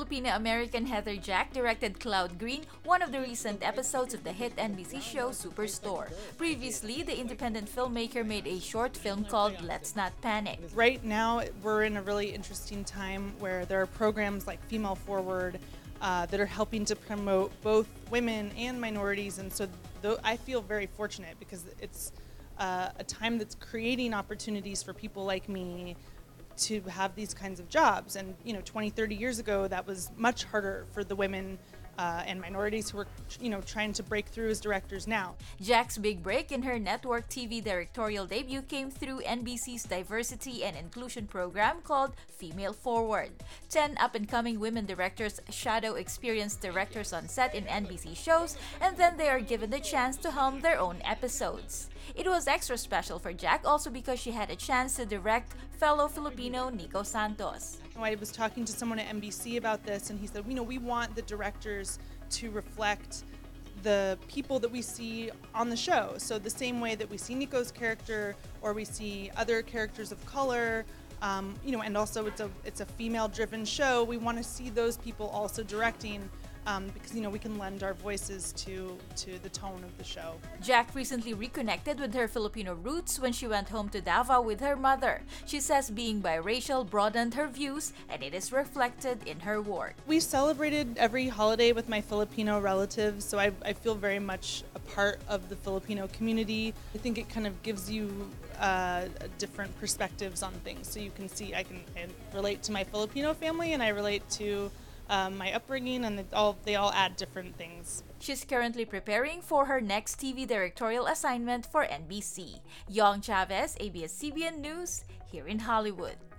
Filipina American Heather Jack directed Cloud Green, one of the recent episodes of the hit NBC show Superstore. Previously, the independent filmmaker made a short film called Let's Not Panic. Right now, we're in a really interesting time where there are programs like Female Forward that are helping to promote both women and minorities, and so I feel very fortunate because it's a time that's creating opportunities for people like me to have these kinds of jobs. And 20, 30 years ago, that was much harder for the women and minorities who were trying to break through as directors now. Jack's big break in her network TV directorial debut came through NBC's diversity and inclusion program called Female Forward. 10 up-and-coming women directors shadow experienced directors on set in NBC shows, and then they are given the chance to helm their own episodes. It was extra special for Jack also because she had a chance to direct fellow Filipino Nico Santos. I was talking to someone at NBC about this, and he said, we want the directors to reflect the people that we see on the show. So the same way that we see Nico's character, or we see other characters of color, and also it's a female-driven show. We want to see those people also directing. Because we can lend our voices to the tone of the show. Jack recently reconnected with her Filipino roots when she went home to Davao with her mother. She says being biracial broadened her views, and it is reflected in her work. We celebrated every holiday with my Filipino relatives, so I feel very much a part of the Filipino community. I think it kind of gives you different perspectives on things, so you can see I relate to my Filipino family, and I relate to my upbringing, and they all add different things. She's currently preparing for her next TV directorial assignment for NBC. Young Chavez, ABS-CBN News, here in Hollywood.